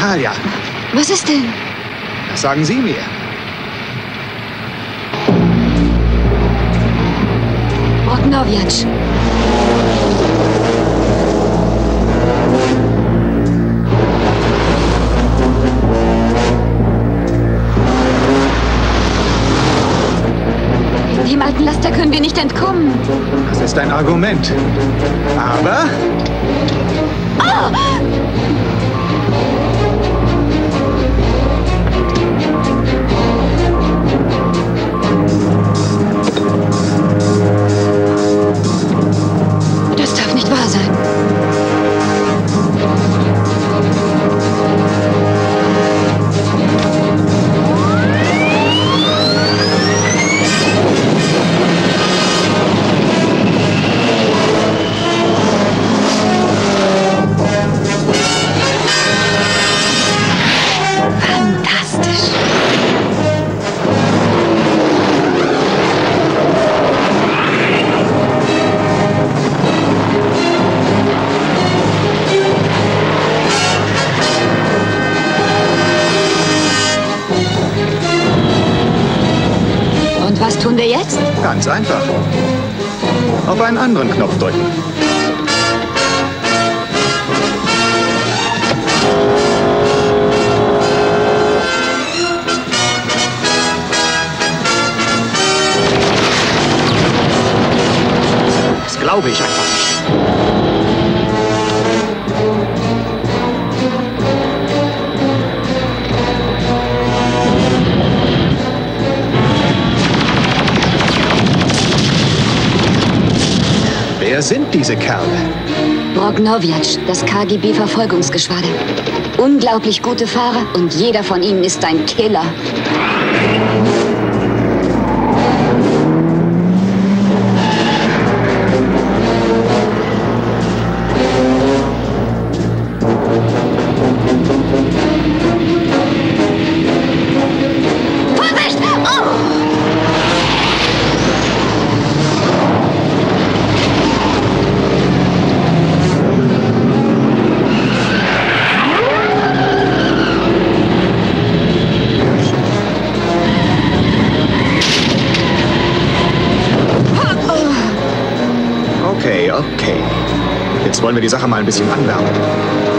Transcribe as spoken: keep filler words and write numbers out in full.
Talia. Was ist denn? Das sagen Sie mir. Bognovic. Dem alten Laster können wir nicht entkommen. Das ist ein Argument. Aber... Oh! Das darf nicht wahr sein. Fantastisch. Und was tun wir jetzt? Ganz einfach. Auf einen anderen Knopf drücken. Das glaube ich einfach nicht. Wer sind diese Kerle? Bognovic, das K G B-Verfolgungsgeschwader. Unglaublich gute Fahrer und jeder von ihnen ist ein Killer. Vorsicht! Oh! Okay, okay. Jetzt wollen wir die Sache mal ein bisschen anwärmen.